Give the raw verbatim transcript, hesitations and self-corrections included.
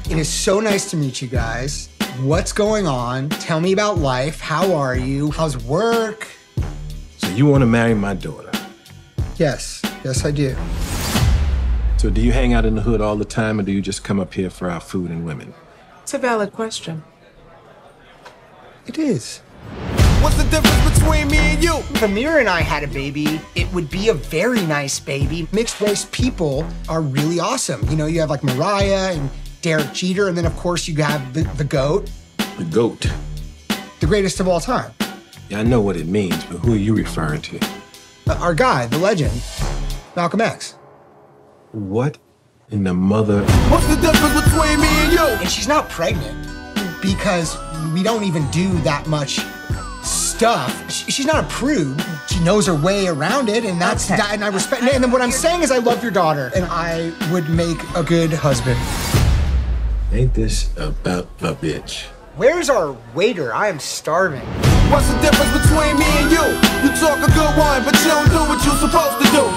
It is so nice to meet you guys. What's going on? Tell me about life. How are you? How's work? So you want to marry my daughter? Yes, yes I do. So do you hang out in the hood all the time, or do you just come up here for our food and women? It's a valid question. It is. What's the difference between me and you? If Amir and I had a baby, it would be a very nice baby. Mixed race people are really awesome. You know, you have like Mariah and Derek Jeter, and then of course you have the, the GOAT. The GOAT? The greatest of all time. Yeah, I know what it means, but who are you referring to? Uh, our guy, the legend, Malcolm X. What in the mother? What's the difference between me and you? And she's not pregnant because we don't even do that much stuff. She's not a prude. She knows her way around it, and that's Okay. that, and I respect. And then what I'm saying is, I love your daughter, and I would make a good husband. Ain't this about a bitch? Where's our waiter? I am starving. What's the difference between me and you? You talk a good one, but you don't do what you're supposed to do.